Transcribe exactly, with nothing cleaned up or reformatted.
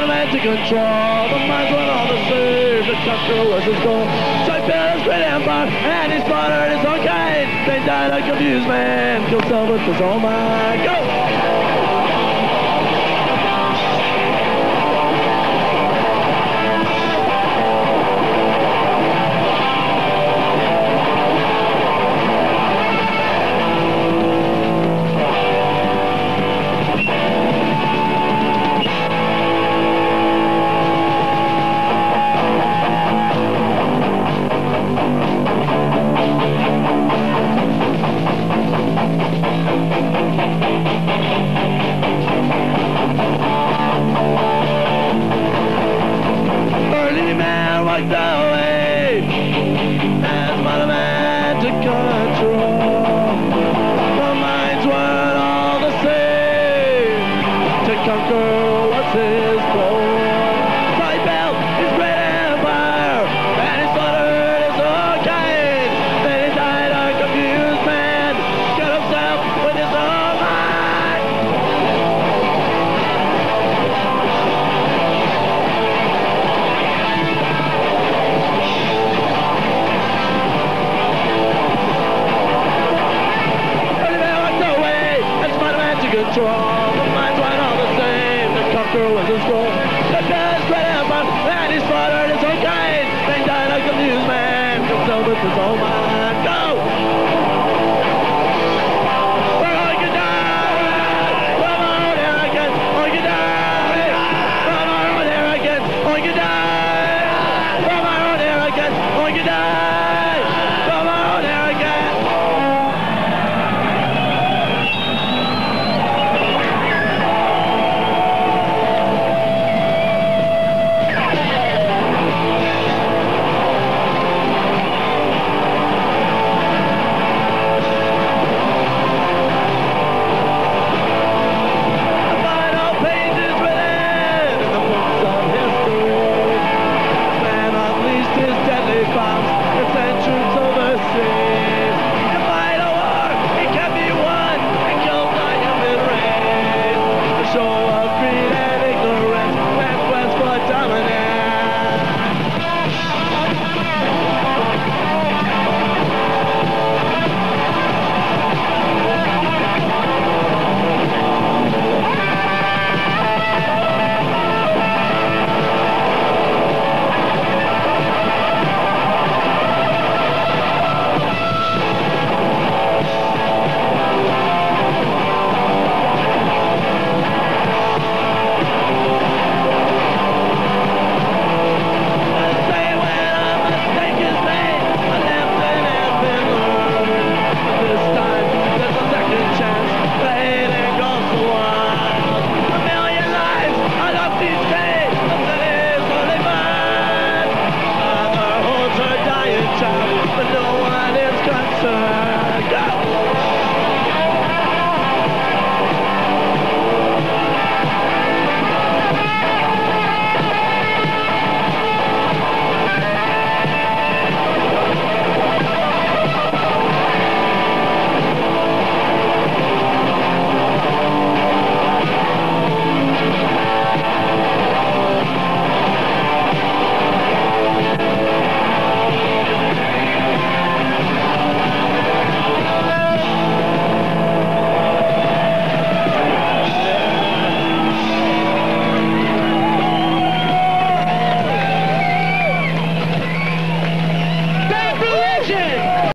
Spider-Man to control. The minds went all the same. The conqueror was his goal. So he built his great empire, and he slaughtered his own kind. They died a confused man, killed himself with his own mind. Go! Walked away as Spider-Man took control. The minds weren't all the same. To conquer was his goal. So he built his great empire, and he slaughtered his own kind. Then he died a confused man, killed himself with his own mind. Control. The minds weren't all the same. The conqueror was his goal. The best great empire, and he slaughtered his own kind. Then died a confused man, himself with his own mind. Go!